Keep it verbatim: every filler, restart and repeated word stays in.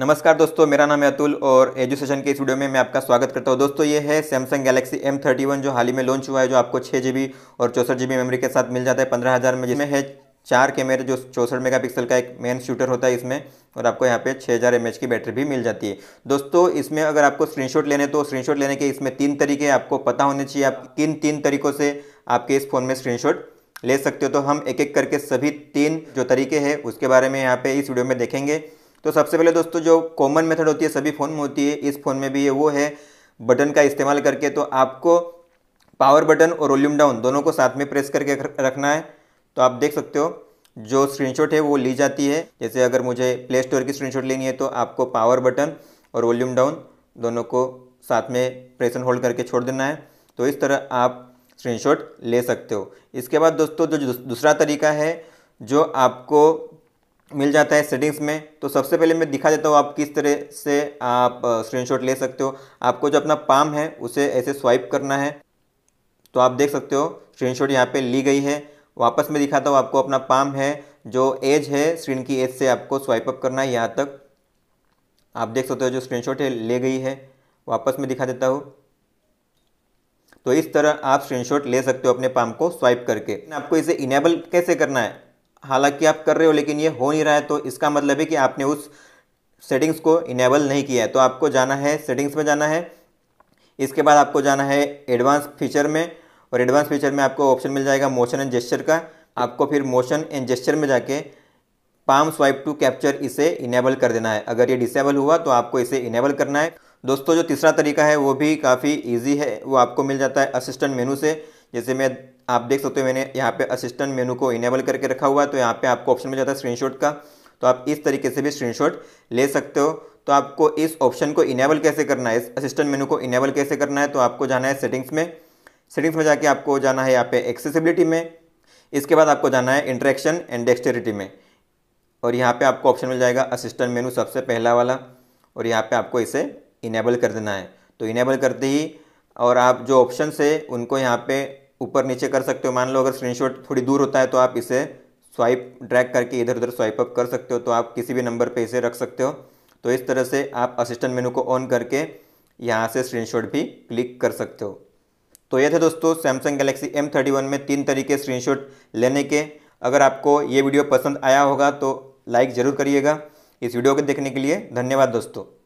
नमस्कार दोस्तों, मेरा नाम है अतुल और एजुसेशन के इस वीडियो में मैं आपका स्वागत करता हूं। दोस्तों ये है Samsung Galaxy M thirty one जो हाल ही में लॉन्च हुआ है, जो आपको छः जी बी और चौंसठ जी बी मेमोरी के साथ मिल जाता है पंद्रह हज़ार में, जिसमें है चार कैमरे जो चौंसठ मेगापिक्सल का एक मेन शूटर होता है इसमें, और आपको यहाँ पे छः हज़ार एम एच की बैटरी भी मिल जाती है। दोस्तों इसमें अगर आपको स्क्रीनशॉट लेने तो स्क्रीनशॉट लेने के इसमें तीन तरीके आपको पता होने चाहिए, आप किन तीन तरीक़ों से आपके इस फ़ोन में स्क्रीनशॉट ले सकते हो। तो हम एक एक करके सभी तीन जो तरीके हैं उसके बारे में यहाँ पे इस वीडियो में देखेंगे। तो सबसे पहले दोस्तों जो कॉमन मेथड होती है सभी फ़ोन में होती है, इस फ़ोन में भी है, वो है बटन का इस्तेमाल करके। तो आपको पावर बटन और वॉल्यूम डाउन दोनों को साथ में प्रेस करके रखना है। तो आप देख सकते हो जो स्क्रीनशॉट है वो ली जाती है। जैसे अगर मुझे प्ले स्टोर की स्क्रीनशॉट लेनी है तो आपको पावर बटन और वॉल्यूम डाउन दोनों को साथ में प्रेस एंड होल्ड करके छोड़ देना है। तो इस तरह आप स्क्रीनशॉट ले सकते हो। इसके बाद दोस्तों जो दूसरा तरीका है जो आपको मिल जाता है सेटिंग्स में, तो सबसे पहले मैं दिखा देता हूँ आप किस तरह से आप स्क्रीनशॉट ले सकते हो। आपको जो अपना पाम है उसे ऐसे स्वाइप करना है, तो आप देख सकते हो स्क्रीनशॉट यहाँ पे ली गई है। वापस मैं दिखाता हूँ आपको, अपना पाम है जो एज है स्क्रीन की एज से आपको स्वाइप अप करना है यहाँ तक। आप देख सकते हो जो स्क्रीनशॉट है ले गई है। वापस मैं दिखा देता हूँ। तो इस तरह आप स्क्रीनशॉट ले सकते हो अपने पाम को स्वाइप करके। आपको इसे इनेबल कैसे करना है, हालांकि आप कर रहे हो लेकिन ये हो नहीं रहा है, तो इसका मतलब है कि आपने उस सेटिंग्स को इनेबल नहीं किया है। तो आपको जाना है सेटिंग्स में जाना है। इसके बाद आपको जाना है एडवांस फीचर में, और एडवांस फीचर में आपको ऑप्शन मिल जाएगा मोशन एंड जेस्चर का। आपको फिर मोशन एंड जेस्चर में जाके पाम स्वाइप टू कैप्चर इसे इनेबल कर देना है। अगर ये डिसेबल हुआ तो आपको इसे इनेबल करना है। दोस्तों जो तीसरा तरीका है वो भी काफ़ी ईजी है, वो आपको मिल जाता है असिस्टेंट मेनू से। जैसे मैं आप देख सकते हो मैंने यहाँ पे असिस्टेंट मेनू को इनेबल करके रखा हुआ है, तो यहाँ पे आपको ऑप्शन मिल जाता है स्क्रीनशॉट का। तो आप इस तरीके से भी स्क्रीनशॉट ले सकते हो। तो आपको इस ऑप्शन को इनेबल कैसे करना है, इस असिस्टेंट मेनू को इनेबल कैसे करना है, तो आपको जाना है सेटिंग्स में। सेटिंग्स में जाके आपको जाना है यहाँ पे एक्सेसिबिलिटी में। इसके बाद आपको जाना है इंटरेक्शन एंड डेक्सटेरिटी में, और यहाँ पे आपको ऑप्शन मिल जाएगा असिस्टेंट मेनू सबसे पहला वाला, और यहाँ पे आपको इसे इनेबल कर देना है। तो इनेबल करते ही और आप जो ऑप्शन है उनको यहाँ पे ऊपर नीचे कर सकते हो। मान लो अगर स्क्रीनशॉट थोड़ी दूर होता है तो आप इसे स्वाइप ड्रैग करके इधर उधर स्वाइप अप कर सकते हो। तो आप किसी भी नंबर पे इसे रख सकते हो। तो इस तरह से आप असिस्टेंट मेनू को ऑन करके यहाँ से स्क्रीनशॉट भी क्लिक कर सकते हो। तो ये थे दोस्तों Samsung Galaxy M thirty one में तीन तरीके स्क्रीनशॉट लेने के। अगर आपको ये वीडियो पसंद आया होगा तो लाइक ज़रूर करिएगा। इस वीडियो को देखने के लिए धन्यवाद दोस्तों।